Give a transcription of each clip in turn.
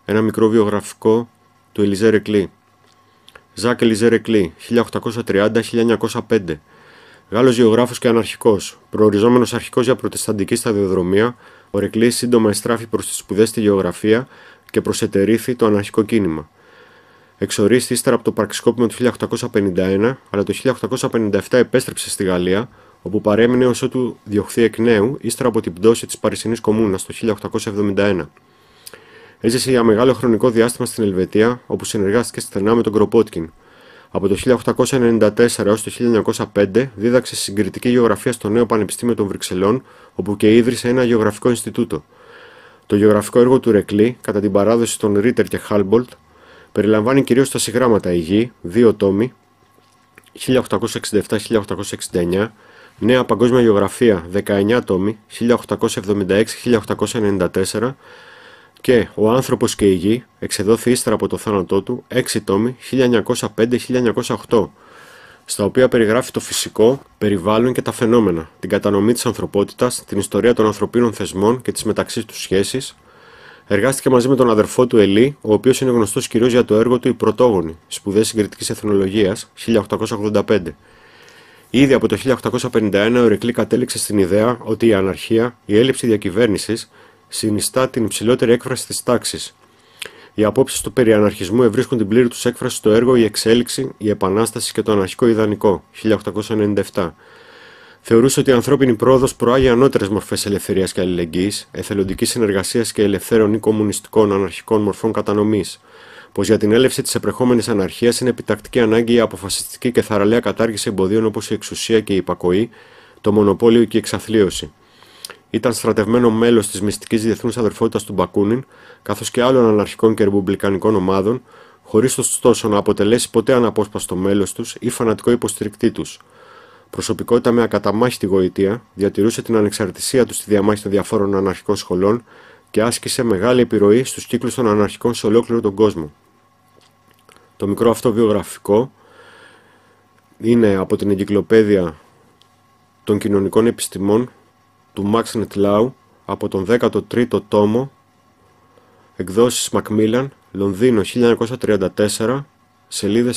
ένα μικρό βιογραφικό του Ελιζέ Ρεκλή. Ζακ Ελιζέ Ρεκλή, 1830-1905. Γάλλος γεωγράφος και αναρχικός. Προοριζόμενος αρχικός για προτεσταντική σταδιοδρομία, ο Ρεκλή σύντομα εστράφη προς τις σπουδές στη γεωγραφία και προσετερίθη το αναρχικό κίνημα. Εξορίστη ύστερα από το πραξικόπημα του 1851, αλλά το 1857 επέστρεψε στη Γαλλία, όπου παρέμεινε ως ότου διωχθεί εκ νέου ύστερα από την πτώση της Παρισινής Κομμούνας το 1871. Έζησε για μεγάλο χρονικό διάστημα στην Ελβετία, όπου συνεργάστηκε στενά με τον Κροπότκιν. Από το 1894 έως το 1905 δίδαξε συγκριτική γεωγραφία στο Νέο Πανεπιστήμιο των Βρυξελών, όπου και ίδρυσε ένα γεωγραφικό Ινστιτούτο. Το γεωγραφικό έργο του Ρεκλή, κατά την παράδοση των Ρίτερ και Χάλμπολτ, περιλαμβάνει κυρίως τα συγγράμματα «Η Γη», 2 τόμοι, 1867-1869, Νέα Παγκόσμια Γεωγραφία, 19 τόμοι, 1876-1894 και «Ο άνθρωπος και η Γη», εξεδόθη ύστερα από το θάνατό του, 6 τόμοι, 1905-1908, στα οποία περιγράφει το φυσικό, περιβάλλον και τα φαινόμενα, την κατανομή της ανθρωπότητας, την ιστορία των ανθρωπίνων θεσμών και τις μεταξύ τους σχέσεις. Εργάστηκε μαζί με τον αδερφό του Ελί, ο οποίος είναι γνωστός κυρίως για το έργο του «Οι Πρωτόγονοι», σπουδές συγκριτικής εθνολογίας, 1885. Ήδη από το 1851 ο Ρεκλή κατέληξε στην ιδέα ότι η αναρχία, η έλλειψη διακυβέρνησης, συνιστά την υψηλότερη έκφραση της τάξης. Οι απόψεις του περί αναρχισμού ευρίσκουν την πλήρη τους έκφραση στο έργο «Η Εξέλιξη, η Επανάσταση και το Αναρχικό Ιδανικό», 1897. Θεωρούσε ότι η ανθρώπινη πρόοδος προάγει ανώτερες μορφές ελευθερίας και αλληλεγγύης, εθελοντικής συνεργασίας και ελευθέρων ή κομμουνιστικών αναρχικών μορφών κατανομής, πως για την έλευση της επερχόμενης αναρχίας είναι επιτακτική ανάγκη η αποφασιστική και θαραλέα κατάργηση εμποδίων όπως η εξουσία και η υπακοή, το μονοπόλιο και η εξαθλίωση. Ήταν στρατευμένο μέλος της μυστικής διεθνούς αδερφότητας του Μπακούνιν, καθώς και άλλων αναρχικών και ρεπουμπλικανικών ομάδων, χωρίς ωστόσο να αποτελέσει ποτέ αναπόσπαστο μέλος τους ή φανατικό υποστηρικτή τους. Προσωπικότητα με ακαταμάχητη γοητεία, διατηρούσε την ανεξαρτησία του στη διαμάχη των διαφόρων αναρχικών σχολών και άσκησε μεγάλη επιρροή στους κύκλους των αναρχικών σε ολόκληρο τον κόσμο. Το μικρό αυτό βιογραφικό είναι από την Εγκυκλοπαίδεια των Κοινωνικών Επιστημών του Max Nettlau από τον 13ο τόμο, εκδόσεις Macmillan, Λονδίνο 1934, σελίδες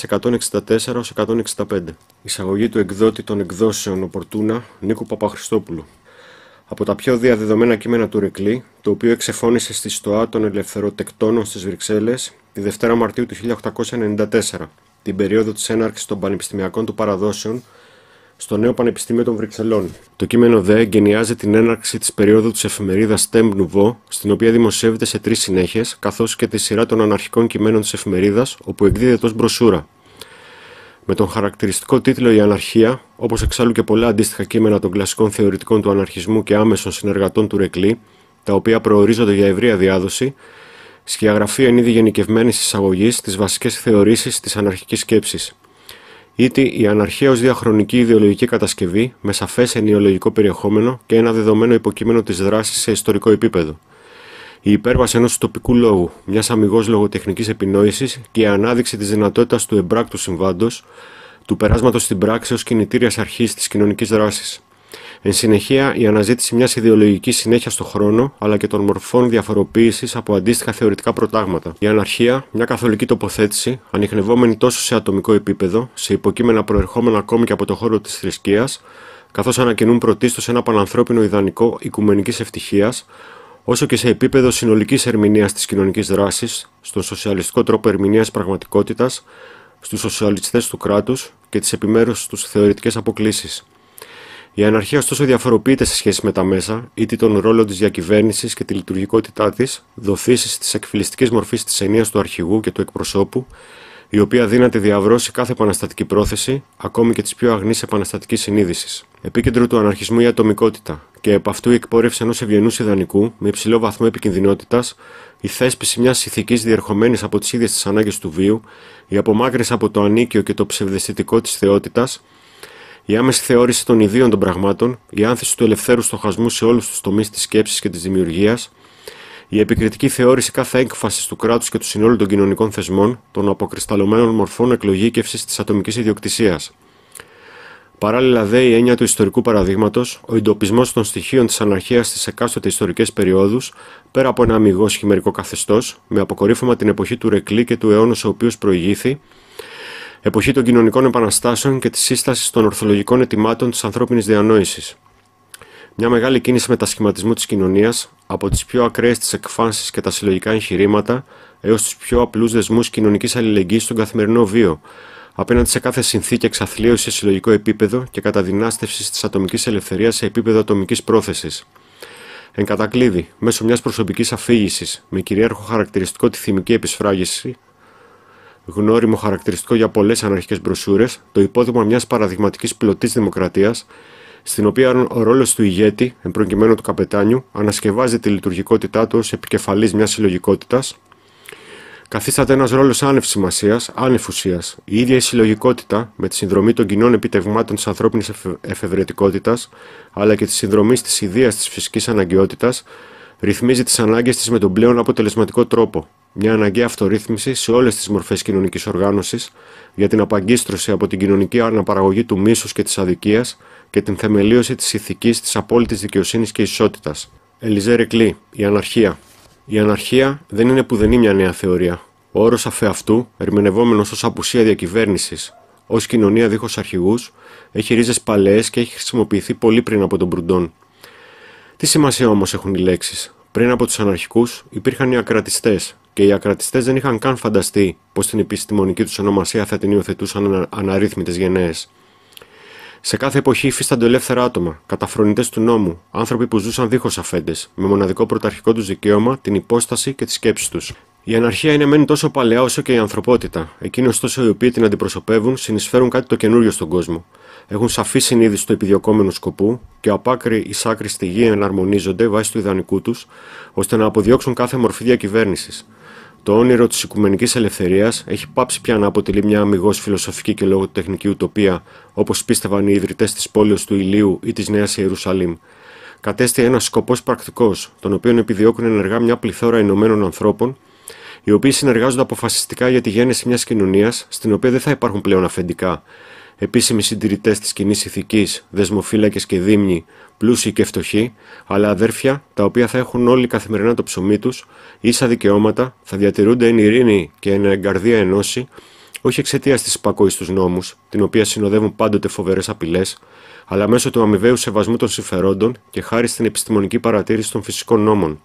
164-165. Εισαγωγή του εκδότη των εκδόσεων Οπορτούνα, Νίκου Παπαχριστόπουλου. Από τα πιο διαδεδομένα κείμενα του Ρεκλή, το οποίο εξεφώνησε στη Στοά των Ελευθεροτεκτώνων στις Βρυξέλλες τη Δευτέρα Μαρτίου του 1894, την περίοδο της έναρξης των πανεπιστημιακών του παραδόσεων στο Νέο Πανεπιστήμιο των Βρυξελών. Το κείμενο ΔΕ εγκαινιάζει την έναρξη της περίοδου της εφημερίδας Temp Nouveau, στην οποία δημοσιεύεται σε 3 συνέχειες, καθώς και τη σειρά των αναρχικών κειμένων της εφημερίδας, όπου εκδίδεται ως μπροσούρα. Με τον χαρακτηριστικό τίτλο «Η Αναρχία», όπως εξάλλου και πολλά αντίστοιχα κείμενα των κλασικών θεωρητικών του αναρχισμού και άμεσων συνεργατών του Ρεκλή, τα οποία προορίζονται για ευρεία διάδοση, σκιαγραφεί εν είδη γενικευμένης εισαγωγής στις βασικές θεωρήσεις της αναρχικής σκέψης. Ήτι η αναρχία ως διαχρονική ιδεολογική κατασκευή με σαφές ενοιολογικό περιεχόμενο και ένα δεδομένο υποκείμενο της δράσης σε ιστορικό επίπεδο. Η υπέρβαση ενός τοπικού λόγου, μιας αμιγώς λογοτεχνικής επινόησης και η ανάδειξη της δυνατότητας του εμπράκτου συμβάντος, του περάσματος στην πράξη ως κινητήριας αρχής της κοινωνικής δράσης. Εν συνεχεία, η αναζήτηση μιας ιδεολογικής συνέχειας στον χρόνο, αλλά και των μορφών διαφοροποίησης από αντίστοιχα θεωρητικά προτάγματα. Η αναρχία, μια καθολική τοποθέτηση, ανιχνευόμενη τόσο σε ατομικό επίπεδο, σε υποκείμενα προερχόμενα ακόμη και από το χώρο της θρησκείας, καθώς ανακοινούν πρωτίστως ένα πανανθρώπινο ιδανικό οικουμενικής ευτυχίας, όσο και σε επίπεδο συνολικής ερμηνείας της κοινωνικής δράσης, στον σοσιαλιστικό τρόπο ερμηνείας πραγματικότητας, στους σοσιαλιστές του κράτους και τις επιμέρους τους θεωρητικές αποκλίσεις. Η αναρχία ωστόσο διαφοροποιείται σε σχέση με τα μέσα, είτε τον ρόλο της διακυβέρνησης και τη λειτουργικότητά της, δοθήσεις της εκφυλιστικής μορφής της ενίας του αρχηγού και του εκπροσώπου, η οποία δύναται διαβρώσει κάθε επαναστατική πρόθεση, ακόμη και της πιο αγνής επαναστατικής συνείδησης. Επίκεντρο του αναρχισμού η ατομικότητα, και επ' αυτού η εκπόρευση ενός ευγενούς ιδανικού, με υψηλό βαθμό επικινδυνότητας, η θέσπιση μιας ηθικής διερχομένης από τις ίδιες τις ανάγκες του βίου, η απομάκρυνση από το ανίκιο και το ψευδαισθητικό της θεότητας, η άμεση θεώρηση των ιδίων των πραγμάτων, η άνθηση του ελευθέρου στοχασμού σε όλους τους τομείς της σκέψης και της δημιουργίας, η επικριτική θεώρηση κάθε έκφασης του κράτους και του συνόλου των κοινωνικών θεσμών, των αποκρισταλωμένων μορφών εκλογήκευσης της ατομικής ιδιοκτησίας. Παράλληλα, δε η έννοια του ιστορικού παραδείγματος, ο εντοπισμός των στοιχείων της αναρχίας στις εκάστοτε ιστορικές περιόδους, πέρα από ένα αμιγώς χειμερικό καθεστώς, με αποκορύφωμα την εποχή του Ρεκλή και του αιώνος ο οποίος προηγήθη, εποχή των κοινωνικών επαναστάσεων και της σύστασης των ορθολογικών αιτημάτων της ανθρώπινης διανόησης. Μια μεγάλη κίνηση μετασχηματισμού της κοινωνίας, από τις πιο ακραίες της εκφάνσεις και τα συλλογικά εγχειρήματα, έως τους πιο απλούς δεσμούς κοινωνικής αλληλεγγύης στον καθημερινό βίο, απέναντι σε κάθε συνθήκη εξαθλίωσης σε συλλογικό επίπεδο και καταδυνάστευσης της ατομικής ελευθερίας σε επίπεδο ατομικής πρόθεσης. Εν κατακλείδη, μέσω μιας προσωπικής αφήγησης, με κυρίαρχο χαρακτηριστικό τη θυμική επισφράγιση, γνώριμο χαρακτηριστικό για πολλές αναρχικές μπροσούρες, το υπόδειγμα μιας παραδειγματικής πλωτής δημοκρατίας, στην οποία ο ρόλος του ηγέτη, εν προκειμένου του καπετάνιου, ανασκευάζει τη λειτουργικότητά του ως επικεφαλής μιας συλλογικότητας, καθίσταται ένας ρόλος άνευ σημασίας, άνευ ουσίας. Η ίδια η συλλογικότητα, με τη συνδρομή των κοινών επιτευγμάτων της ανθρώπινης εφευρετικότητας, αλλά και τη συνδρομή της ιδείας της φυσικής αναγκαιότητας, ρυθμίζει τις ανάγκες της με τον πλέον αποτελεσματικό τρόπο. Μια αναγκαία αυτορύθμιση σε όλες τις μορφές κοινωνικής οργάνωσης, για την απαγκίστρωση από την κοινωνική αναπαραγωγή του μίσους και της αδικίας και την θεμελίωση της ηθικής, της απόλυτης δικαιοσύνης και ισότητας. Ελιζέ Ρεκλή, η αναρχία. Η αναρχία δεν είναι πουδενή μια νέα θεωρία. Ο όρος αφεαυτού, ερμηνευόμενος ως απουσία διακυβέρνησης, ως κοινωνία δίχως αρχηγούς, έχει ρίζες παλαιές και έχει χρησιμοποιηθεί πολύ πριν από τον Μπρουντόν. Τι σημασία όμως έχουν οι λέξεις? Πριν από τους αναρχικούς υπήρχαν οι ακρατιστές, και οι ακρατιστές δεν είχαν καν φανταστεί πως την επιστημονική τους ονομασία θα την υιοθετούσαν αναρρύθμιτες γενναίες. Σε κάθε εποχή υφίστανται ελεύθερα άτομα, καταφρονητές του νόμου, άνθρωποι που ζούσαν δίχως αφέντες, με μοναδικό πρωταρχικό τους δικαίωμα την υπόσταση και τις σκέψεις τους. Η αναρχία είναι μεν τόσο παλαιά όσο και η ανθρωπότητα. Εκείνοι ωστόσο οι οποίοι την αντιπροσωπεύουν συνεισφέρουν κάτι το καινούριο στον κόσμο. Έχουν σαφή συνείδηση του επιδιωκόμενου σκοπού και από άκρη εις άκρη στη γη εναρμονίζονται βάσει του ιδανικού τους, ώστε να αποδιώξουν κάθε μορφή διακυβέρνησης. Το όνειρο της οικουμενικής ελευθερίας έχει πάψει πια να αποτελεί μια αμιγώς φιλοσοφική και λογοτεχνική ουτοπία, όπως πίστευαν οι ιδρυτές της πόλεως του Ηλίου ή της Νέας Ιερουσαλήμ. Κατέστη ένας σκοπός πρακτικός, τον οποίο επιδιώκουν ενεργά μια πληθώρα ενωμένων ανθρώπων, οι οποίοι συνεργάζονται αποφασιστικά για τη γέννηση μιας κοινωνίας, στην οποία δεν θα υπάρχουν πλέον αφεντικά, επίσημοι συντηρητές της κοινής ηθικής, δεσμοφύλακες και δίμνοι, πλούσιοι και φτωχοί, αλλά αδέρφια, τα οποία θα έχουν όλοι καθημερινά το ψωμί τους, ίσα δικαιώματα, θα διατηρούνται εν ειρήνη και εν εγκαρδία ενώση, όχι εξαιτίας της υπακοής στους νόμους, την οποία συνοδεύουν πάντοτε φοβερές απειλές, αλλά μέσω του αμοιβαίου σεβασμού των συμφερόντων και χάρη στην επιστημονική παρατήρηση των φυσικών νόμων.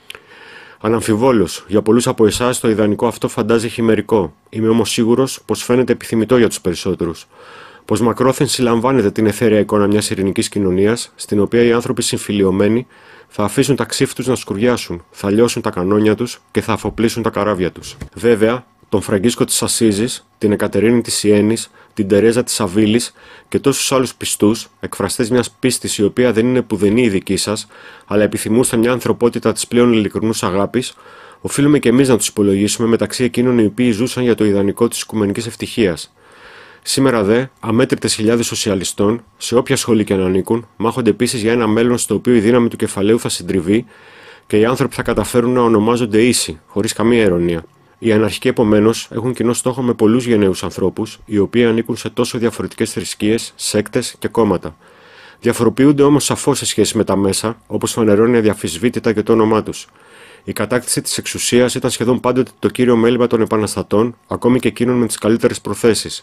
Αναμφιβόλως, για πολλούς από εσάς το ιδανικό αυτό φαντάζει χειμερικό. Είμαι όμως σίγουρος πως φαίνεται επιθυμητό για τους περισσότερους. Πως μακρόθεν συλλαμβάνεται την αιθέρεια εικόνα μιας ειρηνικής κοινωνίας, στην οποία οι άνθρωποι συμφιλιωμένοι θα αφήσουν τα ξύφη τους να σκουριάσουν, θα λιώσουν τα κανόνια τους και θα αφοπλίσουν τα καράβια τους. Βέβαια, τον Φραγκίσκο της Ασσίζης, την Εκατερίνη της Σιένης, την Τερέζα της Αβίλης και τόσους άλλους πιστούς, εκφραστές μιας πίστης η οποία δεν είναι πουδενή η δική σας, αλλά επιθυμούστε μια ανθρωπότητα της πλέον ειλικρινούς αγάπης, οφείλουμε και εμείς να τους υπολογίσουμε μεταξύ εκείνων οι οποίοι ζούσαν για το ιδανικό της οικουμενικής ευτυχίας. Σήμερα δε, αμέτρητες χιλιάδες σοσιαλιστών, σε όποια σχολή και αν ανήκουν, μάχονται επίσης για ένα μέλλον στο οποίο η δύναμη του κεφαλαίου θα συντριβεί και οι άνθρωποι θα καταφέρουν να ονομάζονται ίσοι, χωρίς καμία ειρωνία. Οι αναρχικοί επομένως έχουν κοινό στόχο με πολλούς γενναίους ανθρώπους, οι οποίοι ανήκουν σε τόσο διαφορετικές θρησκείες, σέκτες και κόμματα. Διαφοροποιούνται όμως σαφώς σε σχέση με τα μέσα, όπως φανερώνει αδιαφυσβήτητα και το όνομά τους. Η κατάκτηση της εξουσίας ήταν σχεδόν πάντοτε το κύριο μέλημα των επαναστατών, ακόμη και εκείνων με τις καλύτερες προθέσεις.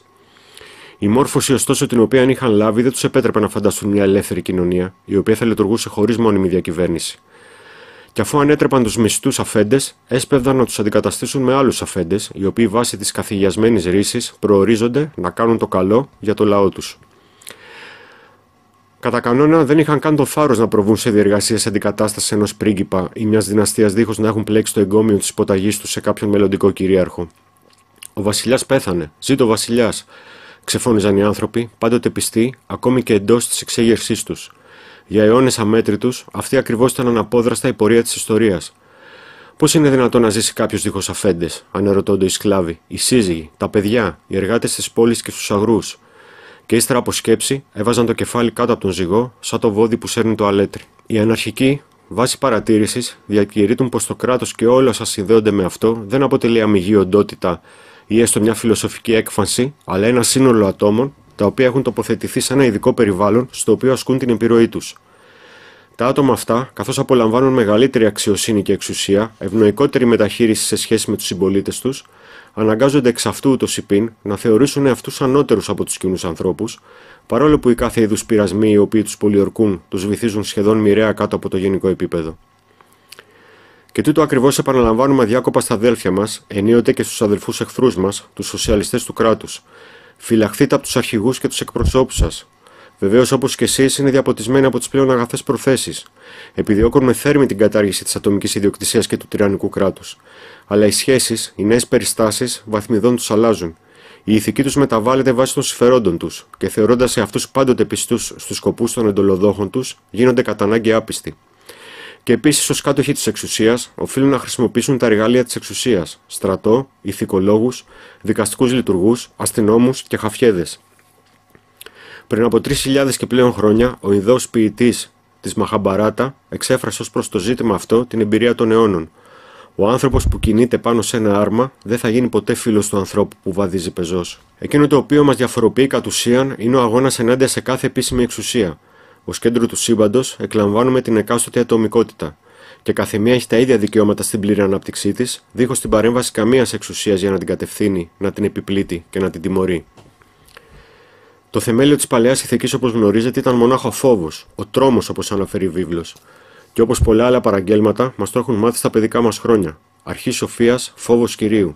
Η μόρφωση, ωστόσο, την οποία είχαν λάβει δεν τους επέτρεπε να φανταστούν μια ελεύθερη κοινωνία, η οποία θα λειτουργούσε χωρίς μόνιμη διακυβέρνηση. Και αφού ανέτρεπαν τους μισθούς αφέντες, έσπευδαν να τους αντικαταστήσουν με άλλους αφέντες, οι οποίοι βάσει της καθηγιασμένης ρήσης προορίζονται να κάνουν το καλό για το λαό τους. Κατά κανόνα δεν είχαν καν το θάρρος να προβούν σε διεργασίες αντικατάστασης ενός πρίγκιπα ή μιας δυναστείας δίχως να έχουν πλέξει το εγκόμιο της υποταγής τους σε κάποιον μελλοντικό κυρίαρχο. Ο βασιλιάς πέθανε, ζήτω ο βασιλιάς, ξεφώνιζαν οι άνθρωποι, πάντοτε πιστοί, ακόμη και εντός της εξέγερσής τους. Για αιώνες αμέτρητους, αυτή ακριβώς ήταν αναπόδραστα η πορεία της ιστορίας. Πώς είναι δυνατόν να ζήσει κάποιος δίχως αφέντες, ανερωτώνται οι σκλάβοι, οι σύζυγοι, τα παιδιά, οι εργάτες της πόλης και στους αγρούς. Και ύστερα από σκέψη, έβαζαν το κεφάλι κάτω από τον ζυγό, σαν το βόδι που σέρνει το αλέτρι. Οι αναρχικοί, βάσει παρατήρησης, διακηρύττουν πως το κράτος και όλα όσα συνδέονται με αυτό δεν αποτελεί αμιγή οντότητα ή έστω μια φιλοσοφική έκφανση, αλλά ένα σύνολο ατόμων, τα οποία έχουν τοποθετηθεί σε ένα ειδικό περιβάλλον στο οποίο ασκούν την επιρροή τους. Τα άτομα αυτά, καθώς απολαμβάνουν μεγαλύτερη αξιοσύνη και εξουσία, ευνοϊκότερη μεταχείριση σε σχέση με τους συμπολίτες τους, αναγκάζονται εξ αυτού ούτως υπήν να θεωρήσουν εαυτούς ανώτερους από τους κοινούς ανθρώπους, παρόλο που οι κάθε είδους πειρασμοί οι οποίοι τους πολιορκούν τους βυθίζουν σχεδόν μοιραία κάτω από το γενικό επίπεδο. Και τούτο ακριβώς επαναλαμβάνουμε αδιάκοπα στα αδέλφια μας, ενίοτε και στους αδελφούς εχθρούς μας, τους σοσιαλιστές του κράτους. Φυλαχθείτε από τους αρχηγούς και τους εκπροσώπους σας. Βεβαίως, όπως και εσείς, είναι διαποτισμένοι από τις πλέον αγαθές προθέσεις. Επιδιώκουν με θέρμη την κατάργηση της ατομικής ιδιοκτησίας και του τυραννικού κράτους. Αλλά οι σχέσεις, οι νέες περιστάσεις, βαθμιδών τους αλλάζουν. Η ηθική τους μεταβάλλεται βάσει των συμφερόντων τους και θεωρώντας εαυτούς πάντοτε πιστούς στους σκοπούς των εντολοδόχων τους, γίνονται κατά ανάγκη άπιστοι. Και επίσης, ως κάτοχοι της εξουσίας, οφείλουν να χρησιμοποιήσουν τα εργαλεία της εξουσίας: στρατό, ηθικολόγους, δικαστικούς λειτουργούς, αστυνόμους και χαφιέδες. Πριν από 3.000 και πλέον χρόνια, ο Ινδός ποιητής της Μαχαμπαράτα εξέφρασε ως προς το ζήτημα αυτό την εμπειρία των αιώνων. Ο άνθρωπος που κινείται πάνω σε ένα άρμα δεν θα γίνει ποτέ φίλος του ανθρώπου που βαδίζει πεζός. Εκείνο το οποίο μας διαφοροποιεί κατ' ουσίαν είναι ο αγώνας ενάντια σε κάθε επίσημη εξουσία. Ως κέντρο του σύμπαντος εκλαμβάνουμε την εκάστοτε ατομικότητα. Και καθεμία έχει τα ίδια δικαιώματα στην πλήρη ανάπτυξή της, δίχως την παρέμβαση καμίας εξουσίας για να την κατευθύνει, να την επιπλήττει και να την τιμωρεί. Το θεμέλιο της παλαιάς ηθικής, όπως γνωρίζετε, ήταν μονάχα ο φόβος, ο τρόμος, όπως αναφέρει η βίβλος. Και όπως πολλά άλλα παραγγέλματα, μας το έχουν μάθει στα παιδικά μας χρόνια. Αρχή σοφίας, φόβος Κυρίου.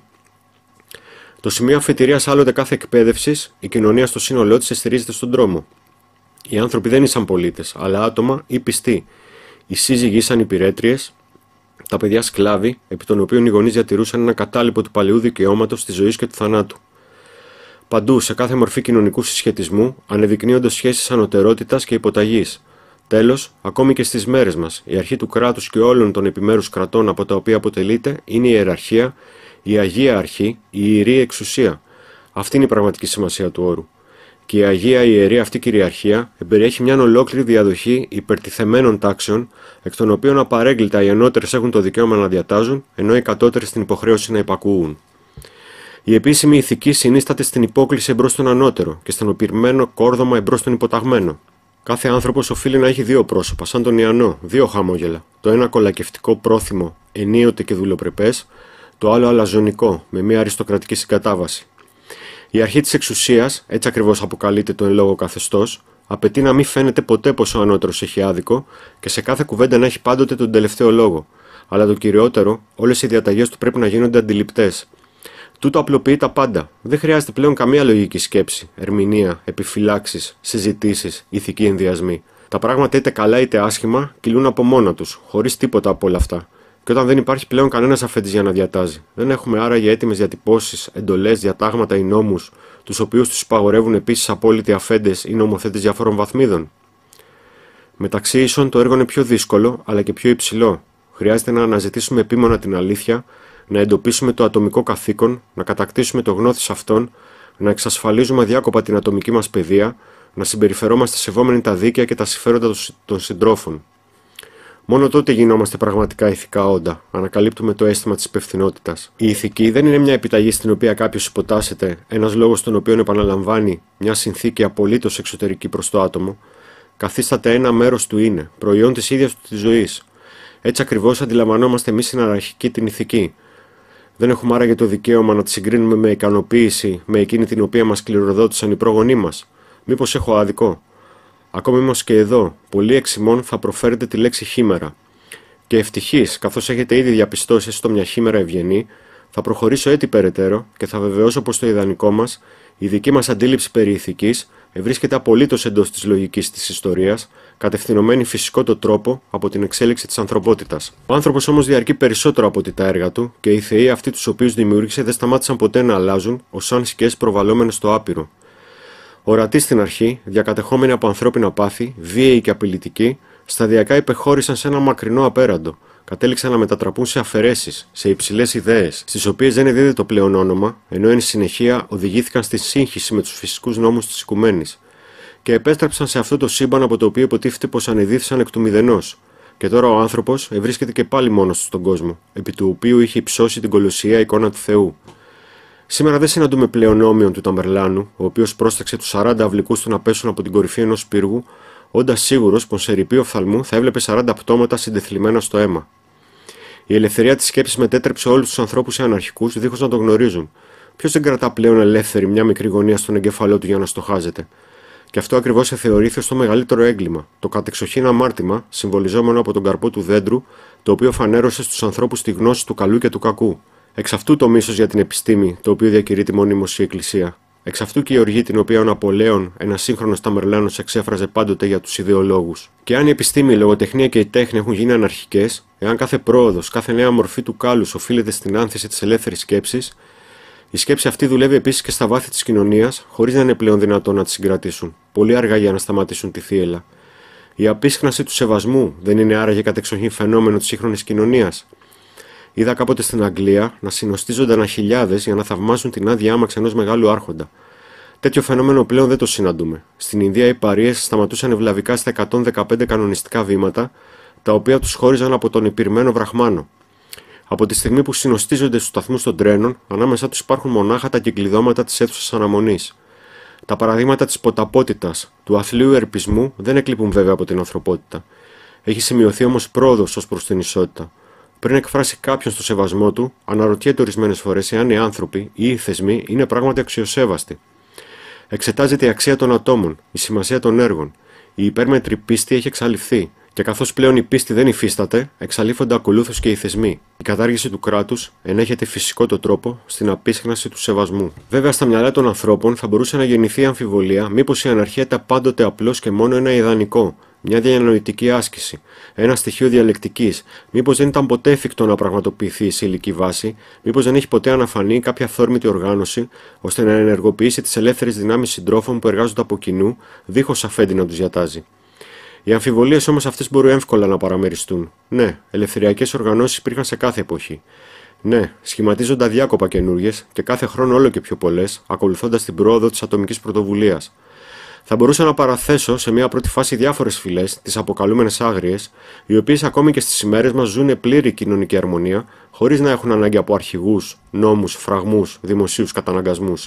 Το σημείο αφετηρίας άλλοτε κάθε εκπαίδευσης, η κοινωνία στο σύνολό της στηρίζεται στον τρόμο. Οι άνθρωποι δεν ήσαν πολίτες, αλλά άτομα ή πιστοί. Οι σύζυγοι ήσαν υπηρέτριες, τα παιδιά σκλάβοι, επί των οποίων οι γονείς διατηρούσαν ένα κατάλοιπο του παλαιού δικαιώματος της ζωής και του θανάτου. Παντού, σε κάθε μορφή κοινωνικού συσχετισμού, ανεδεικνύονται σχέσεις ανωτερότητας και υποταγής. Τέλος, ακόμη και στις μέρες μας, η αρχή του κράτους και όλων των επιμέρους κρατών από τα οποία αποτελείται είναι η ιεραρχία, η Αγία Αρχή, η Ιερή Εξουσία. Αυτή είναι η πραγματική σημασία του όρου. Και η Αγία Ιερή αυτή κυριαρχία εμπεριέχει μια ολόκληρη διαδοχή υπερτιθεμένων τάξεων, εκ των οποίων απαρέγκλητα οι ενώτερες έχουν το δικαίωμα να διατάζουν, ενώ οι κατώτερες την υποχρέωση να υπακούουν. Η επίσημη ηθική συνίσταται στην υπόκληση εμπρός στον ανώτερο και στον οπειρμένο κόρδωμα εμπρός στον υποταγμένο. Κάθε άνθρωπος οφείλει να έχει δύο πρόσωπα, σαν τον Ιαννό, δύο χαμόγελα. Το ένα κολακευτικό πρόθυμο, ενίοτε και δουλοπρεπές, το άλλο αλαζονικό, με μια αριστοκρατική συγκατάβαση. Η αρχή της εξουσίας, έτσι ακριβώς αποκαλείται το εν λόγω καθεστώς, απαιτεί να μην φαίνεται ποτέ πως ο ανώτερος έχει άδικο και σε κάθε κουβέντα να έχει πάντοτε τον τελευταίο λόγο. Αλλά το κυριότερο, όλες οι διαταγές του πρέπει να γίνονται αντιληπτές. Τούτο απλοποιεί τα πάντα. Δεν χρειάζεται πλέον καμία λογική σκέψη, ερμηνεία, επιφυλάξεις, συζητήσεις, ηθικοί ενδιασμοί. Τα πράγματα είτε καλά είτε άσχημα κυλούν από μόνα τους, χωρίς τίποτα από όλα αυτά. Και όταν δεν υπάρχει πλέον κανένας αφέντης για να διατάζει, δεν έχουμε άραγε έτοιμες διατυπώσεις, εντολές, διατάγματα ή νόμους, τους οποίους τους υπαγορεύουν επίσης απόλυτοι αφέντες ή νομοθέτες διαφόρων βαθμίδων. Μεταξύ ίσων το έργο είναι πιο δύσκολο, αλλά και πιο υψηλό. Χρειάζεται να αναζητήσουμε επίμονα την αλήθεια, να εντοπίσουμε το ατομικό καθήκον, να κατακτήσουμε το γνώθις αυτών, να εξασφαλίζουμε αδιάκοπα την ατομική μας παιδεία, να συμπεριφερόμαστε σεβόμενοι τα δίκαια και τα συμφέροντα των συντρόφων. Μόνο τότε γινόμαστε πραγματικά ηθικά όντα, ανακαλύπτουμε το αίσθημα της υπευθυνότητας. Η ηθική δεν είναι μια επιταγή στην οποία κάποιος υποτάσσεται, ένας λόγος τον οποίο επαναλαμβάνει μια συνθήκη απολύτως εξωτερική προς το άτομο, καθίσταται ένα μέρος του είναι, προϊόν της ίδιας του της ζωής. Έτσι ακριβώς αντιλαμβανόμαστε εμείς στην αρχική την ηθική. Δεν έχουμε άραγε το δικαίωμα να τη συγκρίνουμε με ικανοποίηση με εκείνη την οποία μας κληροδότησαν οι πρόγονοί μας. Μήπως έχω άδικο? Ακόμη όμως και εδώ, πολλοί εξ ημών θα προφέρετε τη λέξη χήμερα. Και ευτυχής, καθώς έχετε ήδη διαπιστώσει έστω μια χήμερα ευγενή, θα προχωρήσω έτσι περαιτέρω και θα βεβαιώσω πως το ιδανικό μας, η δική μας αντίληψη περί ηθικής, βρίσκεται απολύτως εντός της λογικής της ιστορίας, κατευθυνωμένη φυσικό το τρόπο από την εξέλιξη της ανθρωπότητας. Ο άνθρωπος όμως διαρκεί περισσότερο από ότι τα έργα του και οι θεοί αυτοί τους οποίους δημιούργησε δεν σταμάτησαν ποτέ να αλλάζουν ως σαν σκιές προβαλλόμενες στο άπειρο. Ορατοί στην αρχή, διακατεχόμενοι από ανθρώπινα πάθη, βίαιοι και απειλητικοί, σταδιακά υπεχώρησαν σε ένα μακρινό απέραντο. Κατέληξαν να μετατραπούν σε αφαιρέσεις, σε υψηλές ιδέες, στις οποίες δεν εδίδεται το πλέον όνομα, ενώ εν συνεχεία οδηγήθηκαν στη σύγχυση με τους φυσικούς νόμους της οικουμένης. Και επέστρεψαν σε αυτό το σύμπαν από το οποίο υποτίθεται πως ανεδίθησαν εκ του μηδενός. Και τώρα ο άνθρωπος βρίσκεται και πάλι μόνος του στον κόσμο, επί του οποίου είχε υψώσει την κολοσσιαία εικόνα του Θεού. Σήμερα δεν συναντούμε πλέον όμοιον του Ταμπερλάνου, ο οποίος πρόσταξε τους 40 αυλικούς του να πέσουν από την κορυφή ενός πύργου, όντας σίγουρος πως σε ρηπή οφθαλμού θα έβλεπε 40 πτώματα συντεθλιμμένα στο αίμα. Η ελευθερία της σκέψης μετέτρεψε όλους τους ανθρώπους σε αναρχικούς, δίχως να το γνωρίζουν. Ποιος δεν κρατά πλέον ελεύθερη μια μικρή γωνία στον εγκέφαλό του για να στοχάζεται? Και αυτό ακριβώς εθεωρήθη ως το μεγαλύτερο έγκλημα, το κατεξοχήν αμάρτημα, συμβολιζόμενο από τον καρπό του δέντρου, το οποίο φανέρωσε στους ανθρώπους τη γνώση του καλού και του κακού. Εξ αυτού το μίσος για την επιστήμη, το οποίο διακηρύττει μονίμως η Εκκλησία. Εξ αυτού και η οργή την οποία ο Ναπολέον, ένας σύγχρονος Ταμπερλάνος, εξέφραζε πάντοτε για τους ιδεολόγους. Και αν η επιστήμη, η λογοτεχνία και η τέχνη έχουν γίνει αναρχικές, εάν κάθε πρόοδος, κάθε νέα μορφή του κάλους οφείλεται στην άνθηση της ελεύθερης σκέψης, η σκέψη αυτή δουλεύει επίσης και στα βάθη της κοινωνίας, χωρίς να είναι πλέον δυνατόν να τη συγκρατήσουν, πολύ αργά για να σταματήσουν τη θύελλα. Η απίσχναση του σεβασμού δεν είναι άραγε κατεξοχήν φαινόμενο της σύγχρονης κοινωνίας? Είδα κάποτε στην Αγγλία να συνοστίζονταν χιλιάδες για να θαυμάσουν την άδεια άμαξ ενός μεγάλου άρχοντα. Τέτοιο φαινόμενο πλέον δεν το συναντούμε. Στην Ινδία οι παρείες σταματούσαν ευλαβικά στα 115 κανονιστικά βήματα, τα οποία τους χώριζαν από τον υπηρμένο βραχμάνο. Από τη στιγμή που συνοστίζονται στους σταθμούς των τρένων, ανάμεσά τους υπάρχουν μονάχα τα κυκλειδώματα της αίθουσας αναμονής. Τα παραδείγματα της ποταπότητας, του αθλίου ερπισμού δεν εκλείπουν βέβαια από την ανθρωπότητα. Έχει σημειωθεί όμως πρόοδος ως προς την ισότητα. Πριν εκφράσει κάποιον στο σεβασμό του, αναρωτιέται ορισμένες φορές εάν οι άνθρωποι ή οι θεσμοί είναι πράγματι αξιοσέβαστοι. Εξετάζεται η αξία των ατόμων, η σημασία των έργων. Η υπέρμετρη πίστη έχει εξαλειφθεί, και καθώς πλέον η πίστη δεν υφίσταται, εξαλείφονται ακολούθως και οι θεσμοί. Η κατάργηση του κράτους ενέχεται φυσικό το τρόπο στην απίσχναση του σεβασμού. Βέβαια, στα μυαλά των ανθρώπων θα μπορούσε να γεννηθεί αμφιβολία μήπως η αναρχία ήταν πάντοτε απλώς και μόνο ένα ιδανικό, μια διανοητική άσκηση, ένα στοιχείο διαλεκτικής, μήπως δεν ήταν ποτέ εφικτό να πραγματοποιηθεί η συλλική βάση, μήπως δεν έχει ποτέ αναφανεί κάποια αυθόρμητη οργάνωση ώστε να ενεργοποιήσει τις ελεύθερες δυνάμεις συντρόφων που εργάζονται από κοινού, δίχως αφέντη να τους διατάζει. Οι αμφιβολίες όμως αυτές μπορούν εύκολα να παραμεριστούν. Ναι, ελευθεριακές οργανώσεις υπήρχαν σε κάθε εποχή. Ναι, σχηματίζονται αδιάκοπα καινούριες και κάθε χρόνο όλο και πιο πολλές, ακολουθώντας την πρόοδο της ατομικής πρωτοβουλίας. Θα μπορούσα να παραθέσω σε μια πρώτη φάση διάφορες φυλές, τις αποκαλούμενες άγριες, οι οποίες ακόμη και στις ημέρες μας ζουν πλήρη κοινωνική αρμονία, χωρίς να έχουν ανάγκη από αρχηγούς, νόμους, φραγμούς, δημοσίους καταναγκασμούς.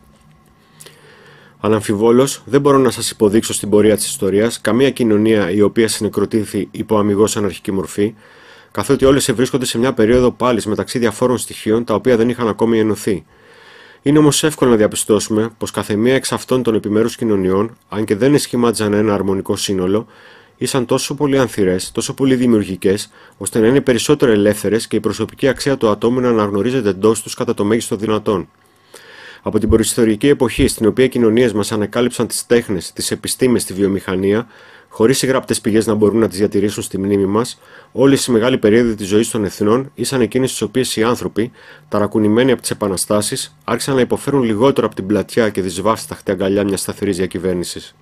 Αναμφιβόλως, δεν μπορώ να σας υποδείξω στην πορεία της ιστορίας καμία κοινωνία η οποία συνεκροτήθη υπό αμιγώς αναρχική μορφή, καθότι όλες βρίσκονται σε μια περίοδο πάλης μεταξύ διαφόρων στοιχείων τα οποία δεν είχαν ακόμη ενωθεί. Είναι όμως εύκολο να διαπιστώσουμε πως καθεμία εξ αυτών των επιμέρους κοινωνιών, αν και δεν εσχημάτιζαν ένα αρμονικό σύνολο, ήσαν τόσο πολύ ανθυρές, τόσο πολύ δημιουργικές, ώστε να είναι περισσότερο ελεύθερες και η προσωπική αξία του ατόμου να αναγνωρίζεται εντός τους κατά το μέγιστο δυνατόν. Από την προϊστορική εποχή, στην οποία οι κοινωνίες μας ανακάλυψαν τις τέχνες, τις επιστήμες, τη βιομηχανία, χωρίς οι γραπτές πηγές να μπορούν να τις διατηρήσουν στη μνήμη μας, όλες οι μεγάλοι περίοδοι της ζωής των εθνών ήσαν εκείνες στις οποίες οι άνθρωποι, ταρακουνημένοι από τις επαναστάσεις, άρχισαν να υποφέρουν λιγότερο από την πλατιά και δυσβάσταχτη αγκαλιά μιας σταθερής διακυβέρνησης.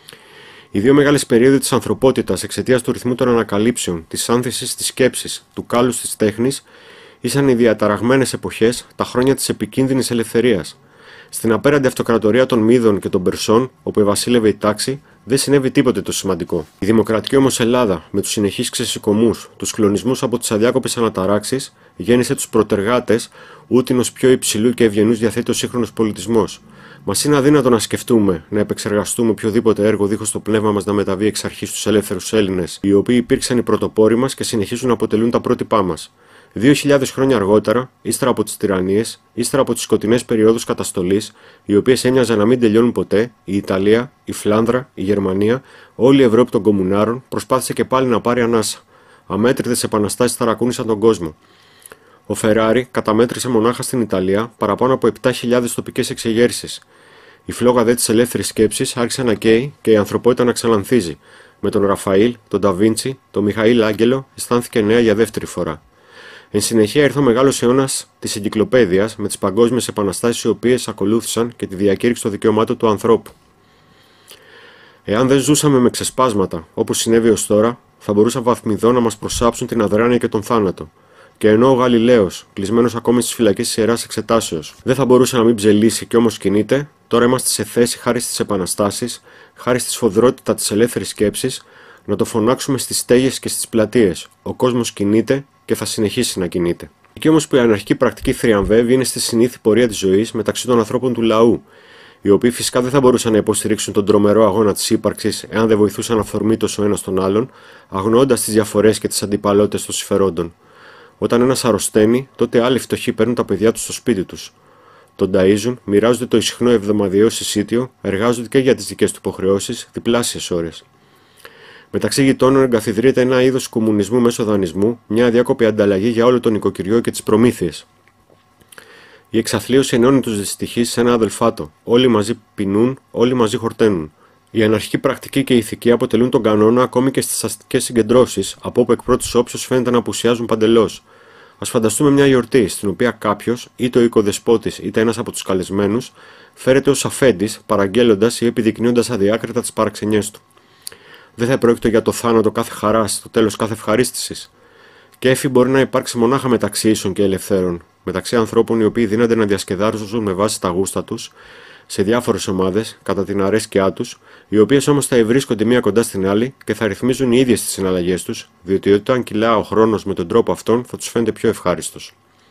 Οι δύο μεγάλες περίοδοι της ανθρωπότητας, εξαιτίας του ρυθμού των ανακαλύψεων, της άνθησης της σκέψης, του κάλους της τέχνης, ήσαν οι διαταραγμένες εποχές, τα χρόνια της επικίνδυνης ελευθερίας. Στην απέραντη αυτοκρατορία των Μίδων και των Περσών, όπου ευασίλευε η τάξη, δεν συνέβη τίποτε το σημαντικό. Η δημοκρατική όμως Ελλάδα, με τους συνεχείς ξεσηκωμούς, τους κλονισμούς από τις αδιάκοπες αναταράξεις, γέννησε τους προτεργάτες, ούτινος πιο υψηλού και ευγενούς διαθέτει ο σύγχρονος πολιτισμός. Μας είναι αδύνατο να σκεφτούμε, να επεξεργαστούμε οποιοδήποτε έργο δίχως το πνεύμα μας να μεταβεί εξ αρχής στους ελεύθερους Έλληνες, οι οποίοι υπήρξαν οι πρωτοπόροι μας και συνεχίζουν να αποτελούν τα πρότυπά μας. 2.000 χρόνια αργότερα, ύστερα από τις τυραννίες, ύστερα από τις σκοτεινές περιόδους καταστολής, οι οποίες έμοιαζαν να μην τελειώνουν ποτέ, η Ιταλία, η Φλάνδρα, η Γερμανία, όλη η Ευρώπη των κομμουνάρων προσπάθησε και πάλι να πάρει ανάσα. Αμέτρητες επαναστάσεις ταρακούνησαν τον κόσμο. Ο Φεράρι καταμέτρησε μονάχα στην Ιταλία παραπάνω από 7.000 τοπικές εξεγέρσεις. Η φλόγα δε της ελεύθερης σκέψης άρχισε να καίει και η ανθρωπότητα να ξαλανθίζει. Με τον Ραφαήλ, τον Νταβίντσι, τον Μιχαήλ Άγγελο αισθάνθηκε νέα για δεύτερη φορά. Εν συνεχεία ήρθε ο μεγάλος αιώνας της εγκυκλοπαίδειας με τις παγκόσμιες επαναστάσεις οι οποίες ακολούθησαν και τη διακήρυξη των δικαιωμάτων του ανθρώπου. Εάν δεν ζούσαμε με ξεσπάσματα όπως συνέβη ως τώρα, θα μπορούσαν βαθμιδών να μας προσάψουν την αδράνεια και τον θάνατο. Και ενώ ο Γαλιλαίος, κλεισμένος ακόμη στις φυλακές της Ιεράς Εξετάσεως, δεν θα μπορούσε να μην ψελίσει και όμως κινείται, τώρα είμαστε σε θέση, χάρη στις επαναστάσεις, χάρη στη σφοδρότητα της ελεύθερης σκέψης, να το φωνάξουμε στις στέγες και στις πλατείες. Ο κόσμος κινείται και θα συνεχίσει να κινείται. Εκεί όμως που η αναρχική πρακτική θριαμβεύει είναι στη συνήθη πορεία της ζωής μεταξύ των ανθρώπων του λαού, οι οποίοι φυσικά δεν θα μπορούσαν να υποστηρίξουν τον τρομερό αγώνα της ύπαρξης εάν δεν βοηθούσαν αυθορμήτως ο ένας τον άλλον, αγνοώντας τις διαφορές και τις αντιπαλότητες των συμφερόντων. Όταν ένας αρρωσταίνει, τότε άλλοι φτωχοί παίρνουν τα παιδιά τους στο σπίτι τους. Τον ταΐζουν, μοιράζονται το ισχνό εβδομαδιαίο συσίτιο, εργάζονται και για τις δικές του υποχρεώσεις διπλάσιες ώρες. Μεταξύ γειτόνων εγκαθιδρύεται ένα είδος κομμουνισμού μέσω δανεισμού, μια αδιάκοπη ανταλλαγή για όλο το νοικοκυριό και τις προμήθειες. Η εξαθλίωση ενώνει τους δυστυχείς σε ένα αδελφάτο. Όλοι μαζί πεινούν, όλοι μαζί χορταίνουν. Η αναρχική πρακτική και η ηθική αποτελούν τον κανόνα ακόμη και στις αστικές συγκεντρώσεις, από όπου εκ πρώτης όψεως φαίνεται να απουσιάζουν παντελώς. Ας φανταστούμε μια γιορτή, στην οποία κάποιος, είτε ο οικοδεσπότης είτε ένας από τους καλεσμένους, φέρεται ως αφέντης, παραγγέλλοντας ή επιδεικνύοντας αδιάκριτα τις παραξενιές του. Δεν θα επρόκειτο για το θάνατο κάθε χαράς, το τέλος κάθε ευχαρίστησης. Και έφη μπορεί να υπάρξει μονάχα μεταξύ ίσων και ελευθέρων, μεταξύ ανθρώπων οι οποίοι δίνονται να διασκεδάζουν με βάση τα γούστα τους, σε διάφορες ομάδες, κατά την αρέσκειά τους, οι οποίες όμως θα ευρίσκονται μία κοντά στην άλλη και θα ρυθμίζουν οι ίδιες τις συναλλαγές τους, διότι όταν κυλά ο χρόνος με τον τρόπο αυτόν θα τους φαίνεται πιο ευχάριστος.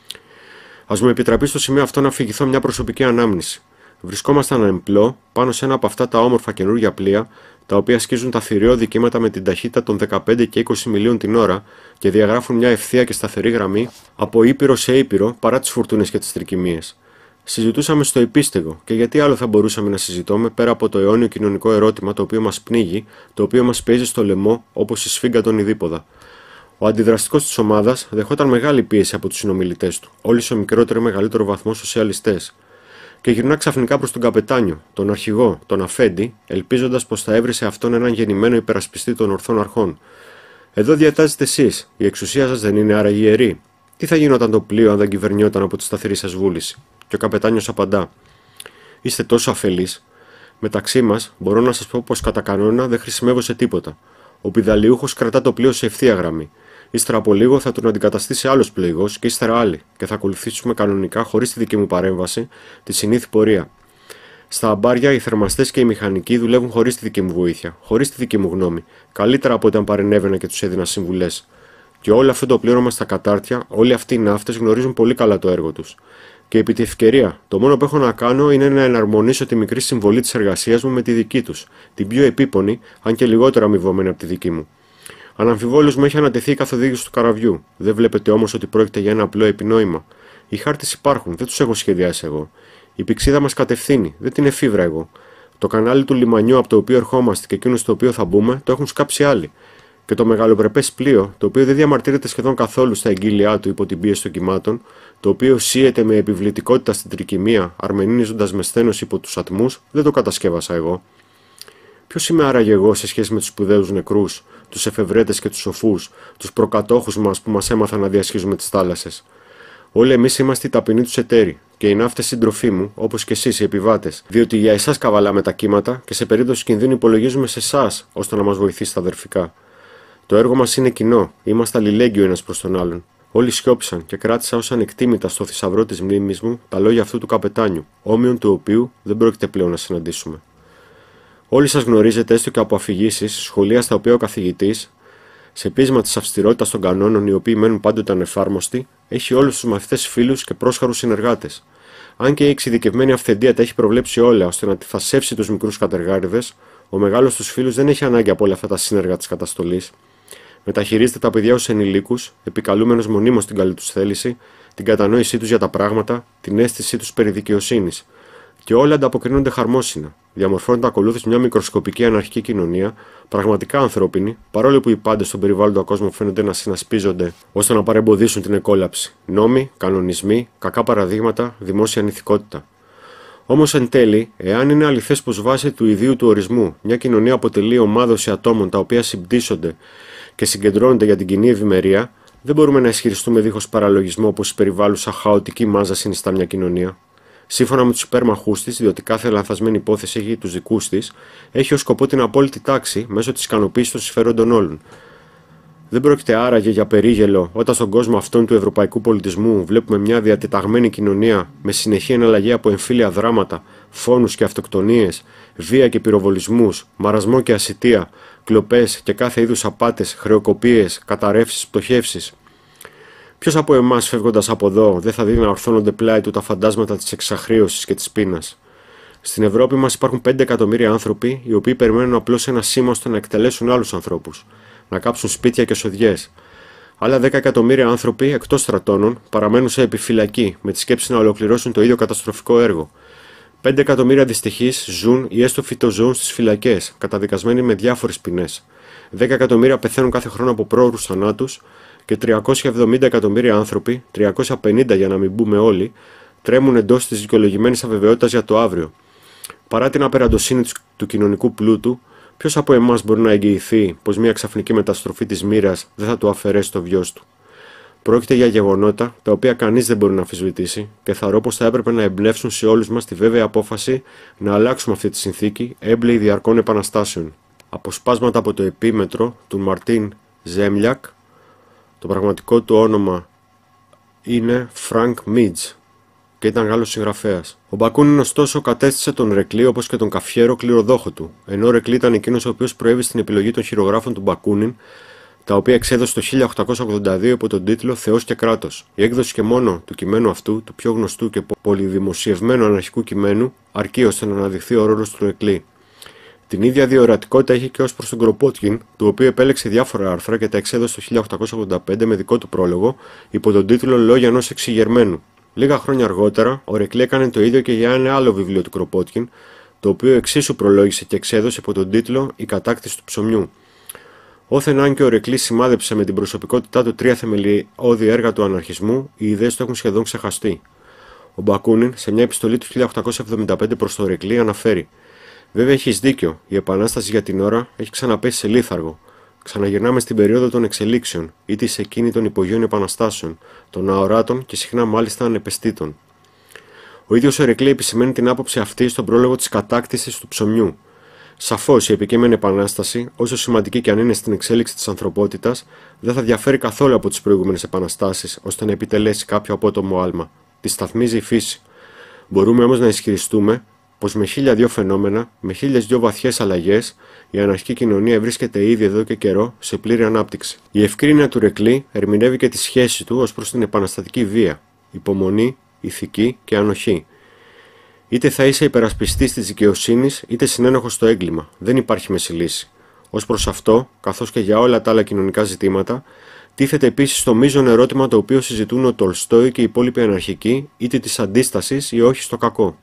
Ας μου επιτραπεί στο σημείο αυτό να αφηγηθώ μια προσωπική ανάμνηση. Βρισκόμασταν εμπλό πάνω σε ένα από αυτά τα όμορφα καινούργια πλοία, τα οποία σκίζουν τα θηριώδη κύματα με την ταχύτητα των 15 και 20 μιλίων την ώρα και διαγράφουν μια ευθεία και σταθερή γραμμή από ήπειρο σε ήπειρο παρά τις φουρτούνες και τις τρικυμίες. Συζητούσαμε στο επίστεγο, και γιατί άλλο θα μπορούσαμε να συζητούμε πέρα από το αιώνιο κοινωνικό ερώτημα το οποίο μας πνίγει, το οποίο μας παίζει στο λαιμό όπως η σφίγγα των ειδίποδα. Ο αντιδραστικός της ομάδας δεχόταν μεγάλη πίεση από τους συνομιλητές του, όλοι σε μικρότερο ή μεγαλύτερο βαθμό σοσιαλιστές. Και γυρνά ξαφνικά προς τον καπετάνιο, τον αρχηγό, τον αφέντη, ελπίζοντας πως θα έβρισε αυτόν έναν γεννημένο υπερασπιστή των ορθών αρχών. Εδώ διατάζετε εσείς, η εξουσία σας δεν είναι άραγε ιερή? Τι θα γινόταν το πλοίο αν δεν κυβερνιόταν από τη σταθερή σας βούληση? Και ο καπετάνιος απαντά: Είστε τόσο αφελείς. Μεταξύ μας, μπορώ να σας πω πως κατά κανόνα δεν χρησιμεύω σε τίποτα. Ο πηδαλιούχος κρατά το πλοίο σε ευθεία γραμμή. Ύστερα από λίγο θα τον αντικαταστήσει άλλος πλοηγός και ύστερα άλλοι, και θα ακολουθήσουμε κανονικά, χωρίς τη δική μου παρέμβαση, τη συνήθη πορεία. Στα αμπάρια, οι θερμαστές και οι μηχανικοί δουλεύουν χωρίς τη δική μου βοήθεια, χωρίς τη δική μου γνώμη, καλύτερα από όταν παρενέβαινα και τους έδινα συμβουλές. Και όλο αυτό το πλήρωμα στα κατάρτια, όλοι αυτοί οι ναύτες γνωρίζουν πολύ καλά το έργο τους. Και επί τη ευκαιρία, το μόνο που έχω να κάνω είναι να εναρμονίσω τη μικρή συμβολή της εργασίας μου με τη δική τους, την πιο επίπονη, αν και λιγότερο αμοιβόμενη από τη δική μου. Αναμφιβόλως μου έχει ανατεθεί η καθοδήγηση του καραβιού. Δεν βλέπετε όμως ότι πρόκειται για ένα απλό επινόημα? Οι χάρτες υπάρχουν, δεν τους έχω σχεδιάσει εγώ. Η πηξίδα μας κατευθύνει, δεν την εφήβρα εγώ. Το κανάλι του λιμανιού από το οποίο ερχόμαστε και εκείνο στο οποίο θα μπούμε το έχουν σκάψει άλλοι. Και το μεγαλοπρεπές πλοίο, το οποίο δεν διαμαρτύρεται σχεδόν καθόλου στα εγγύλια του υπό την πίεση των κυμάτων, το οποίο σύεται με επιβλητικότητα στην τρικυμία, αρμενίζοντας με σθένος υπό τους ατμούς, δεν το κατασκεύασα εγώ. Ποιος είμαι άραγε εγώ σε σχέση με τους σπουδαίους νεκρούς, τους εφευρέτες και τους σοφούς, τους προκατόχους μας που μας έμαθαν να διασχίζουμε τις θάλασσες? Όλοι εμείς είμαστε οι ταπεινοί τους εταίροι, και οι ναύτες συντροφοί μου, όπως και εσείς οι επιβάτες, διότι για εσάς καβαλάμε τα κύματα και σε περίπτωση κινδύνου υπολογίζουμε σε εσάς ώστε να μας βοηθήσετε αδερφικά. Το έργο μας είναι κοινό, είμαστε αλληλέγγυοι ο ένας προς τον άλλον. Όλοι σιώπησαν και κράτησα ως ανεκτήμητα στο θησαυρό της μνήμης μου τα λόγια αυτού του καπετάνιου, όμοιον του οποίου δεν πρόκειται πλέον να συναντήσουμε. Όλοι σας γνωρίζετε, έστω και από αφηγήσεις, σχολεία στα οποία ο καθηγητής, σε πείσμα της αυστηρότητας των κανόνων, οι οποίοι μένουν πάντοτε ανεφάρμοστοι, έχει όλους τους μαθητές φίλους και πρόσχαρους συνεργάτες. Αν και η εξειδικευμένη αυθεντία τα έχει προβλέψει όλα ώστε να αντιθασέψει τους μικρούς κατεργάριδες, ο μεγάλος τους φίλους δεν έχει ανάγκη από όλα αυτά τα σύνεργα της καταστολής. Μεταχειρίζεται τα παιδιά ως ενηλίκους, επικαλούμενος μονίμως την καλή τους θέληση, την κατανόησή τους για τα πράγματα, την αίσθησή τους περί δικαιοσύνης. Και όλα ανταποκρίνονται χαρμόσυνα. Διαμορφώνεται ακολούθως μια μικροσκοπική αναρχική κοινωνία, πραγματικά ανθρώπινη, παρόλο που οι πάντες στον περιβάλλοντα κόσμο φαίνονται να συνασπίζονται ώστε να παρεμποδίσουν την εκόλαψη. Νόμοι, κανονισμοί, κακά παραδείγματα, δημόσια ανηθικότητα. Όμως εν τέλει, εάν είναι αληθές πως βάσει του ιδίου του ορισμού μια κοινωνία αποτελεί ομάδωση ατόμων τα οποία συμπτύσσονται και συγκεντρώνονται για την κοινή ευημερία, δεν μπορούμε να ισχυριστούμε δίχως παραλογισμό πως η περιβάλλουσα χαοτική μάζα συνιστά μια κοινωνία. Σύμφωνα με τους υπέρμαχούς της, διότι κάθε λανθασμένη υπόθεση έχει τους δικούς της, έχει ως σκοπό την απόλυτη τάξη μέσω της ικανοποίησης των συμφερόντων όλων. Δεν πρόκειται άραγε για περίγελο όταν στον κόσμο αυτόν του ευρωπαϊκού πολιτισμού βλέπουμε μια διατεταγμένη κοινωνία με συνεχή εναλλαγή από εμφύλια δράματα, φόνους και αυτοκτονίες, βία και πυροβολισμούς, μαρασμό και ασιτεία, κλοπές και κάθε είδους απάτες, χρεοκοπίες, καταρρεύσεις, πτωχεύσεις. Ποιος από εμάς φεύγοντας από εδώ δεν θα δει να ορθώνονται πλάι του τα φαντάσματα της εξαχρείωσης και της πείνας? Στην Ευρώπη μας υπάρχουν 5 εκατομμύρια άνθρωποι οι οποίοι περιμένουν απλώς ένα σήμα ώστε να εκτελέσουν άλλους ανθρώπους, να κάψουν σπίτια και σοδιές. Άλλα 10 εκατομμύρια άνθρωποι εκτός στρατώνων παραμένουν σε επιφυλακή με τη σκέψη να ολοκληρώσουν το ίδιο καταστροφικό έργο. 5 εκατομμύρια δυστυχείς ζουν ή έστω φυτοζωούν στις φυλακές, καταδικασμένοι με διάφορες ποινές. 10 εκατομμύρια πεθαίνουν κάθε χρόνο από πρόωρους θανάτους και 370 εκατομμύρια άνθρωποι, 350 για να μην μπούμε όλοι, τρέμουν εντός της δικαιολογημένης αβεβαιότητας για το αύριο. Παρά την απεραντοσύνη του κοινωνικού πλούτου, ποιος από εμάς μπορεί να εγγυηθεί πως μια ξαφνική μεταστροφή της μοίρας δεν θα του αφαιρέσει το βιός του? Πρόκειται για γεγονότα τα οποία κανείς δεν μπορεί να αμφισβητήσει και θεωρώ πως θα έπρεπε να εμπνεύσουν σε όλους μας τη βέβαιη απόφαση να αλλάξουμε αυτή τη συνθήκη έμπλεη διαρκών επαναστάσεων. Αποσπάσματα από το επίμετρο του Μαρτίν Ζέμλιακ. Το πραγματικό του όνομα είναι Φρανκ Μίτζ και ήταν Γάλλος συγγραφέας. Ο Μπακούνιν, ωστόσο, κατέστησε τον Ρεκλή όπως και τον Καφιέρο κληροδόχο του, ενώ ο Ρεκλή ήταν εκείνος ο οποίος προέβη στην επιλογή των χειρογράφων του Μπακούνιν, τα οποία εξέδωσε το 1882 υπό τον τίτλο «Θεός και κράτος». Η έκδοση και μόνο του κειμένου αυτού, του πιο γνωστού και πολυδημοσιευμένου αναρχικού κειμένου, αρκεί ώστε να αναδειχθεί ο ρόλος του Ρεκλή. Την ίδια διορατικότητα είχε και ως προς τον Κροπότκιν, του οποίου επέλεξε διάφορα άρθρα και τα εξέδωσε το 1885 με δικό του πρόλογο, υπό τον τίτλο «Λόγια ενός εξηγερμένου». Λίγα χρόνια αργότερα, ο Ρεκλή έκανε το ίδιο και για ένα άλλο βιβλίο του Κροπότκιν, το οποίο εξίσου προλόγησε και εξέδωσε υπό τον τίτλο «Η κατάκτηση του ψωμιού». Όθεν αν και ο Ρεκλή σημάδεψε με την προσωπικότητά του 3 θεμελιώδη έργα του αναρχισμού, οι ιδέες του έχουν σχεδόν ξεχαστεί. Ο Μπακούνιν, σε μια επιστολή του 1875 προς τον Ρεκλή, αναφέρει: «Βέβαια έχεις δίκιο, η επανάσταση για την ώρα έχει ξαναπέσει σε λίθαργο. Ξαναγυρνάμε στην περίοδο των εξελίξεων, είτε σε εκείνη των υπογείων επαναστάσεων, των αοράτων και συχνά μάλιστα ανεπαισθήτων». Ο ίδιος ο Ρεκλή επισημαίνει την άποψη αυτή στον πρόλογο της κατάκτησης του ψωμιού. Σαφώς η επικείμενη επανάσταση, όσο σημαντική και αν είναι στην εξέλιξη της ανθρωπότητας, δεν θα διαφέρει καθόλου από τις προηγούμενες επαναστάσεις, ώστε να επιτελέσει κάποιο απότομο άλμα. Τη σταθμίζει η φύση. Μπορούμε όμως να ισχυριστούμε πως με 1002 φαινόμενα, με 1002 βαθιές αλλαγές, η αναρχική κοινωνία βρίσκεται ήδη εδώ και καιρό σε πλήρη ανάπτυξη. Η ευκρίνεια του Ρεκλή ερμηνεύει και τη σχέση του ως προς την επαναστατική βία, υπομονή, ηθική και ανοχή. Είτε θα είσαι υπερασπιστής της δικαιοσύνης, είτε συνένοχος στο έγκλημα. Δεν υπάρχει μέση λύση. Ως προς αυτό, καθώς και για όλα τα άλλα κοινωνικά ζητήματα, τίθεται επίσης το μείζον ερώτημα το οποίο συζητούν ο Τολστόι και οι υπόλοιποι αναρχικοί, είτε της αντίστασης ή όχι στο κακό.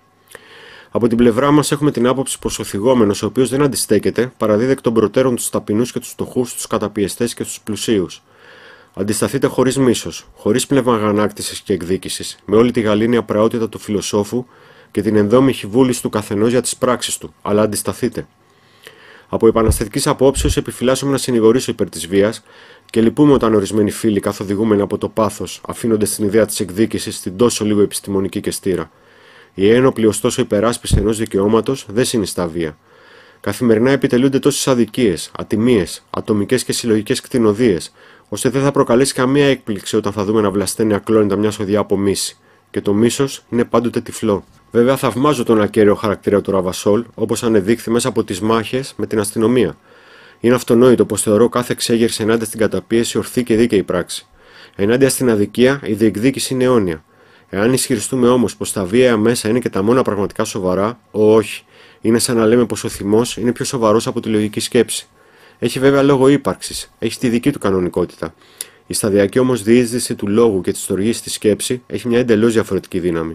Από την πλευρά μας έχουμε την άποψη πως ο θυγόμενος, ο οποίος δεν αντιστέκεται, παραδίδει εκ των προτέρων τους ταπεινούς και τους φτωχούς, τους καταπιεστές και τους πλουσίους. Αντισταθείτε χωρίς μίσος, χωρίς πνεύμα αγανάκτησης και εκδίκησης, με όλη τη γαλήνια πραότητα του φιλοσόφου και την ενδόμηχη βούληση του καθενός για τις πράξεις του, αλλά αντισταθείτε. Από επαναστατικής απόψεως επιφυλάσσομαι να συνηγορήσω υπέρ της βίας και λυπούμε όταν ορισμένοι φίλοι, καθοδηγούμενοι από το πάθος, αφήνονται στην ιδέα της εκδίκησης στην τόσο λίγο επιστημονική και στήρα. Η ένοπλη ωστόσο υπεράσπιση ενός δικαιώματος δεν συνιστά βία. Καθημερινά επιτελούνται τόσες αδικίες, ατιμίες, ατομικές και συλλογικές κτηνοδίες, ώστε δεν θα προκαλέσει καμία έκπληξη όταν θα δούμε να βλασταίνει ακλόνητα μια σοδιά από μίση. Και το μίσος είναι πάντοτε τυφλό. Βέβαια, θαυμάζω τον ακέραιο χαρακτήρα του Ραβασόλ, όπως ανεδείχθη μέσα από τις μάχες με την αστυνομία. Είναι αυτονόητο πως θεωρώ κάθε εξέγερση ενάντια στην καταπίεση ορθή και δίκαιη πράξη. Ενάντια στην αδικία, η διεκδίκηση είναι αιώνια. Εάν ισχυριστούμε όμως πως τα βίαια μέσα είναι και τα μόνα πραγματικά σοβαρά, όχι. Είναι σαν να λέμε πως ο θυμός είναι πιο σοβαρός από τη λογική σκέψη. Έχει βέβαια λόγο ύπαρξης, έχει τη δική του κανονικότητα. Η σταδιακή όμως διείσδυση του λόγου και της στοργής στη σκέψη έχει μια εντελώς διαφορετική δύναμη.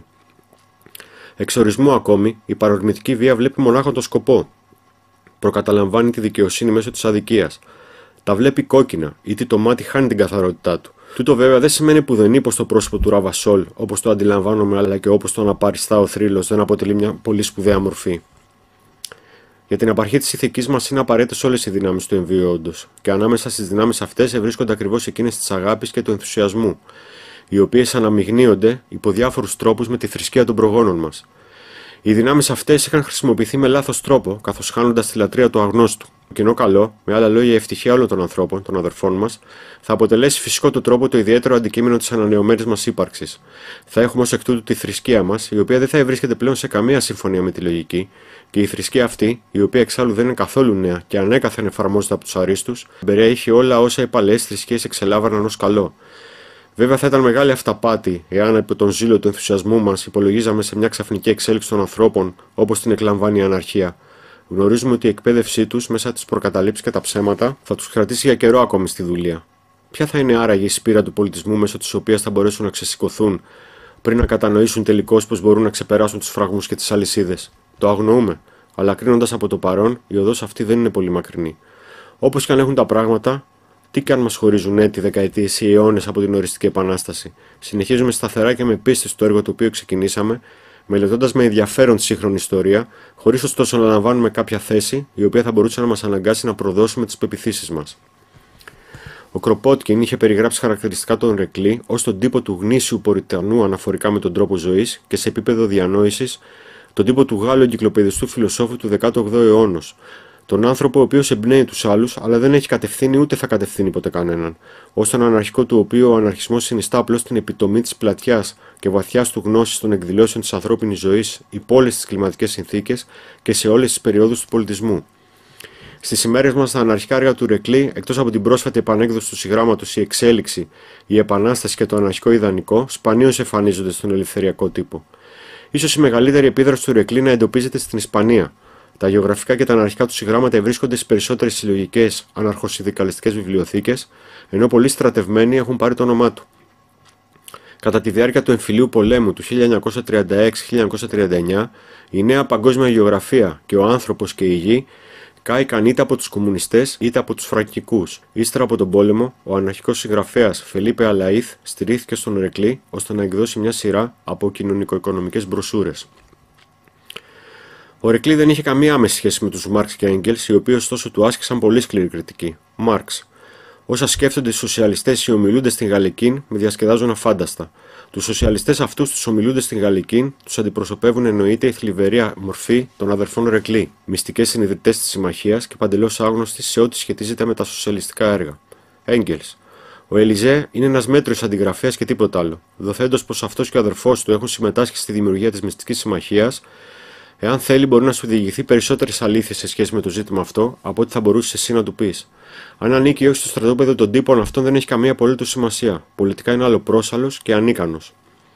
Εξ ορισμού ακόμη, η παρορμητική βία βλέπει μονάχα τον σκοπό. Προκαταλαμβάνει τη δικαιοσύνη μέσω της αδικίας. Τα βλέπει κόκκινα, είτε το μάτι χάνει την καθαρότητά του. Τούτο βέβαια δεν σημαίνει πουδενή πως το πρόσωπο του Ραβασόλ, όπως το αντιλαμβάνομαι αλλά και όπως το αναπαριστά ο θρύλος, δεν αποτελεί μια πολύ σπουδαία μορφή. Για την απαρχή της ηθικής μας είναι απαραίτητες όλες οι δυνάμεις του εμβίου όντως, και ανάμεσα στις δυνάμεις αυτές βρίσκονται ακριβώς εκείνες της αγάπης και του ενθουσιασμού, οι οποίες αναμειγνύονται υπό διάφορους τρόπους με τη θρησκεία των προγόνων μας. Οι δυνάμεις αυτές είχαν χρησιμοποιηθεί με λάθος τρόπο, καθώς χάνοντας τη λατρεία του αγνώστου. Το κοινό καλό, με άλλα λόγια η ευτυχία όλων των ανθρώπων, των αδερφών μας, θα αποτελέσει φυσικό του τρόπο το ιδιαίτερο αντικείμενο της ανανεωμένης μας ύπαρξης. Θα έχουμε ως εκ τούτου τη θρησκεία μας, η οποία δεν θα βρίσκεται πλέον σε καμία συμφωνία με τη λογική, και η θρησκεία αυτή, η οποία εξάλλου δεν είναι καθόλου νέα και ανέκαθεν εφαρμόζεται από τους αρίστους, περιέχει όλα όσα οι παλαιές θρησκείες εξελάβαναν ως καλό. Βέβαια, θα ήταν μεγάλη αυταπάτη εάν από τον ζήλο του ενθουσιασμού μας υπολογίζαμε σε μια ξαφνική εξέλιξη των ανθρώπων όπως την εκλαμβάνει η αναρχία. Γνωρίζουμε ότι η εκπαίδευσή τους μέσα τις προκαταλήψεις και τα ψέματα θα τους κρατήσει για καιρό ακόμη στη δουλεία. Ποια θα είναι άραγε η σπήρα του πολιτισμού μέσω της οποίας θα μπορέσουν να ξεσηκωθούν πριν να κατανοήσουν τελικώς πως μπορούν να ξεπεράσουν τους φραγμούς και τις αλυσίδες? Το αγνοούμε, αλλά κρίνοντας από το παρόν, η οδός αυτή δεν είναι πολύ μακρινή. Όπως και αν έχουν τα πράγματα, τι και αν μας χωρίζουν έτη, δεκαετίες ή αιώνες από την οριστική επανάσταση, συνεχίζουμε σταθερά και με πίστη στο έργο το οποίο ξεκινήσαμε, μελετώντας με ενδιαφέρον τη σύγχρονη ιστορία, χωρίς ωστόσο να λαμβάνουμε κάποια θέση η οποία θα μπορούσε να μας αναγκάσει να προδώσουμε τις πεποιθήσεις μας. Ο Κροπότκιν είχε περιγράψει χαρακτηριστικά τον Ρεκλή ως τον τύπο του γνήσιου Πουριτανού αναφορικά με τον τρόπο ζωής και σε επίπεδο διανόησης, τον τύπο του Γάλλου εγκυκλοπαιδιστού φιλοσόφου του 18ου αιώνα. Τον άνθρωπο ο οποίος εμπνέει τους άλλους, αλλά δεν έχει κατευθύνει ούτε θα κατευθύνει ποτέ κανέναν. Ως τον αναρχικό του οποίου ο αναρχισμός συνιστά απλώς την επιτομή της πλατιάς και βαθιάς του γνώσης των εκδηλώσεων της ανθρώπινης ζωής υπό όλες τις κλιματικές συνθήκες και σε όλες τις περιόδους του πολιτισμού. Στις ημέρες μας, τα αναρχικά έργα του Ρεκλή, εκτός από την πρόσφατη επανέκδοση του συγγράμματος «Η Εξέλιξη», «Η Επανάσταση» και το αναρχικό ιδανικό, σπανίως εμφανίζονται στον ελευθεριακό τύπο. Ίσως η μεγαλύτερη επίδραση του Ρεκλή να εντοπίζεται στην Ισπανία. Τα γεωγραφικά και τα αναρχικά του συγγράμματα βρίσκονται στις περισσότερες συλλογικές αναρχοσυνδικαλιστικές βιβλιοθήκες, ενώ πολλοί στρατευμένοι έχουν πάρει το όνομά του. Κατά τη διάρκεια του εμφυλίου πολέμου του 1936-1939, η νέα παγκόσμια γεωγραφία και ο άνθρωπος και η γη κάηκαν είτε από τους κομμουνιστές είτε από τους φραγκικούς. Ύστερα από τον πόλεμο, ο αναρχικός συγγραφέας Φελίπε Αλαΐθ στηρίχθηκε στον Ρεκλή ώστε να εκδώσει μια σειρά από κοινωνικο-οικονομικές μπροσούρες. Ο Ρεκλή δεν είχε καμία άμεση σχέση με τους Μάρξ και Έγγελς, οι οποίοι ωστόσο του άσκησαν πολύ σκληρή κριτική. Μάρξ. Όσα σκέφτονται οι σοσιαλιστές ή ομιλούντες στην Γαλλικήν με διασκεδάζουν αφάνταστα. Τους σοσιαλιστές αυτούς, τους ομιλούντες στην Γαλλικήν, τους αντιπροσωπεύουν εννοείται η θλιβερή μορφή των αδερφών Ρεκλή, μυστικές συνειδητές της συμμαχίας και παντελώς άγνωστοι σε ό,τι σχετίζεται με τα σοσιαλιστικά έργα. Έγγελς. Ο Ελιζέ είναι ένας μέτριος αντιγραφέας και τίποτα άλλο. Δοθέντως πως αυτός και ο αδερφός του έχουν συμμετάσχει στη δημιουργία της μυστικής συμμαχίας, εάν θέλει, μπορεί να σου διηγηθεί περισσότερες αλήθειες σε σχέση με το ζήτημα αυτό από ό,τι θα μπορούσε εσύ να του πεις. Αν ανήκει ή όχι στο στρατόπεδο των τύπων αυτών δεν έχει καμία απολύτως σημασία. Πολιτικά είναι αλλοπρόσαλλος και ανίκανος.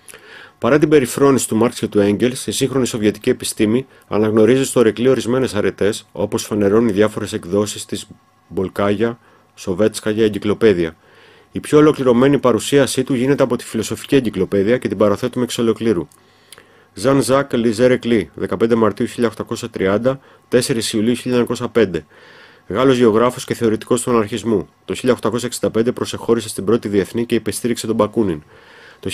Παρά την περιφρόνηση του Μάρξ και του Έγγελς, η σύγχρονη σοβιετική επιστήμη αναγνωρίζει στο Ρεκλή ορισμένες αρετές, όπως φανερώνουν οι διάφορες εκδόσεις της Μπολκάγια, Σοβέτσκαγια εγκυκλοπαίδεια. Η πιο ολοκληρωμένη παρουσίασή του γίνεται από τη Φιλοσοφική Εγκυκλοπαίδεια και την παραθέτουμε εξ ολοκλήρου. Ζαν Ζακ Λιζέ Ρεκλή, 15 Μαρτίου 1830, 4 Ιουλίου 1905. Γάλλος γεωγράφος και θεωρητικός του αναρχισμού. Το 1865 προσεχώρησε στην Πρώτη Διεθνή και υπεστήριξε τον Μπακούνιν. Το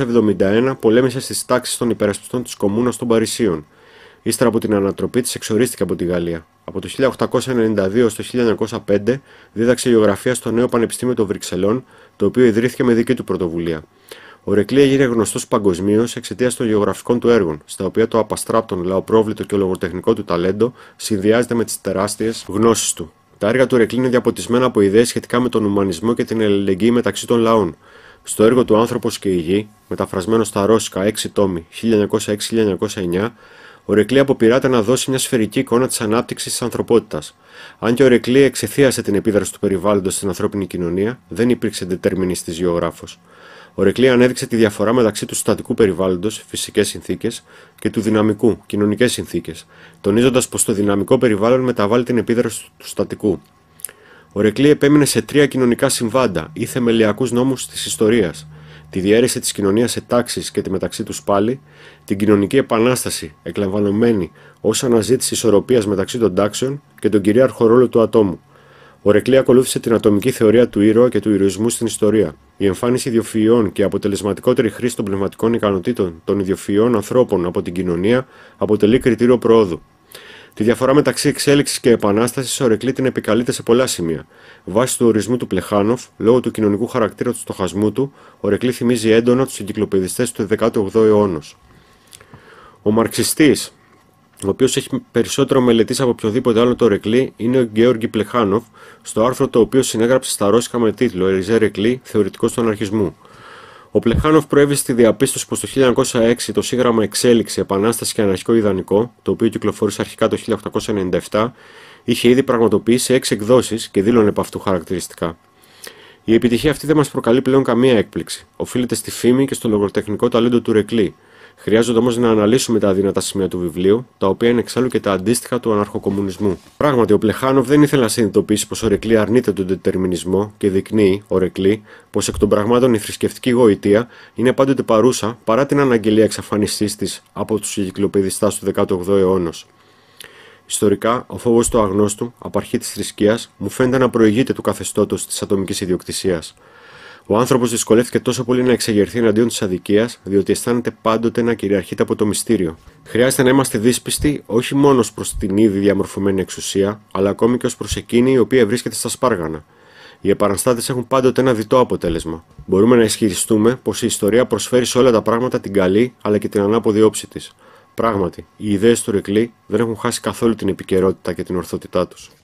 1871 πολέμησε στις τάξεις των υπερασπιστών της Κομμούνας των Παρισίων. Ύστερα από την ανατροπή της εξορίστηκε από τη Γαλλία. Από το 1892 στο 1905 δίδαξε γεωγραφία στο Νέο Πανεπιστήμιο των Βρυξελών, το οποίο ιδρύθηκε με δική του πρωτοβουλία. Ο Ρεκλή έγινε γνωστός παγκοσμίως εξαιτίας των γεωγραφικών του έργων, στα οποία το απαστράπτον, λαοπρόβλητο και λογοτεχνικό του ταλέντο συνδυάζεται με τις τεράστιες γνώσεις του. Τα έργα του Ρεκλή είναι διαποτισμένα από ιδέες σχετικά με τον ουμανισμό και την αλληλεγγύη μεταξύ των λαών. Στο έργο του «Άνθρωπος και η Γη», μεταφρασμένο στα ρώσικα 6 τόμοι 1906-1909, ο Ρεκλή αποπειράται να δώσει μια σφαιρική εικόνα της ανάπτυξης της ανθρωπότητας. Αν και ο Ρεκλή εξαιθίασε την επίδραση του περιβάλλοντος στην ανθρώπινη κοινωνία, δεν υπήρξε δετερμινιστής γεωγράφος. Ο Ρεκλή ανέδειξε τη διαφορά μεταξύ του στατικού περιβάλλοντος, φυσικές συνθήκες, και του δυναμικού, κοινωνικές συνθήκες, τονίζοντας πως το δυναμικό περιβάλλον μεταβάλλει την επίδραση του στατικού. Ο Ρεκλή επέμεινε σε 3 κοινωνικά συμβάντα ή θεμελιακούς νόμους της ιστορίας: τη διαίρεση της κοινωνίας σε τάξεις και τη μεταξύ τους πάλι, την κοινωνική επανάσταση, εκλαμβανωμένη ως αναζήτηση ισορροπίας μεταξύ των τάξεων και τον κυρίαρχο ρόλο του ατόμου. Ο Ρεκλή ακολούθησε την ατομική θεωρία του ήρωα και του ηρωισμού στην ιστορία. Η εμφάνιση ιδιοφυϊών και η αποτελεσματικότερη χρήση των πνευματικών ικανοτήτων των ιδιοφυϊών ανθρώπων από την κοινωνία αποτελεί κριτήριο προόδου. Τη διαφορά μεταξύ εξέλιξης και επανάστασης ο Ρεκλή την επικαλείται σε πολλά σημεία. Βάσει του ορισμού του Πλεχάνοφ, λόγω του κοινωνικού χαρακτήρα του στοχασμού του, ο Ρεκλή θυμίζει έντονα τους εγκυκλοπαιδιστές του 18ου αιώνα. Ο μαρξιστής, ο οποίος έχει περισσότερο μελετήσει από οποιοδήποτε άλλο το Ρεκλή, είναι ο Γκέοργι Πλεχάνοφ, στο άρθρο το οποίο συνέγραψε στα ρώσικα με τίτλο «Ελιζέ Ρεκλή, θεωρητικός του αναρχισμού». Ο Πλεχάνοφ προέβησε στη διαπίστωση πως το 1906 το σύγγραμμα «Εξέλιξη, Επανάσταση και Αναρχικό Ιδανικό», το οποίο κυκλοφορούσε αρχικά το 1897, είχε ήδη πραγματοποιήσει 6 εκδόσεις και δήλωνε επ' αυτού χαρακτηριστικά. Η επιτυχία αυτή δεν μας προκαλεί πλέον καμία έκπληξη. Οφείλεται στη φήμη και στο λογοτεχνικό ταλέντο του Ρεκλή. Χρειάζεται όμως να αναλύσουμε τα αδύνατα σημεία του βιβλίου, τα οποία είναι εξάλλου και τα αντίστοιχα του αναρχοκομμουνισμού. Πράγματι, ο Πλεχάνοφ δεν ήθελε να συνειδητοποιήσει πως ο Ρεκλή αρνείται τον δετερμινισμό και δεικνύει, ο Ρεκλή, πως εκ των πραγμάτων η θρησκευτική γοητεία είναι πάντοτε παρούσα παρά την αναγγελία εξαφάνισής της από τους εγκυκλοπαιδιστάς του 18ου αιώνα. Ιστορικά, ο φόβος του αγνώστου, απαρχή της θρησκείας, μου φαίνεται να προηγείται του καθεστώτος της ατομικής ιδιοκτησίας. Ο άνθρωπος δυσκολεύτηκε τόσο πολύ να εξεγερθεί εναντίον της αδικίας, διότι αισθάνεται πάντοτε να κυριαρχείται από το μυστήριο. Χρειάζεται να είμαστε δύσπιστοι όχι μόνο προς την ήδη διαμορφωμένη εξουσία, αλλά ακόμη και ως προς εκείνη η οποία βρίσκεται στα σπάργανα. Οι επαναστάτες έχουν πάντοτε ένα διτό αποτέλεσμα. Μπορούμε να ισχυριστούμε πως η ιστορία προσφέρει σε όλα τα πράγματα την καλή αλλά και την ανάποδη όψη της. Πράγματι, οι ιδέες του Ρεκλή δεν έχουν χάσει καθόλου την επικαιρότητα και την ορθότητά τους.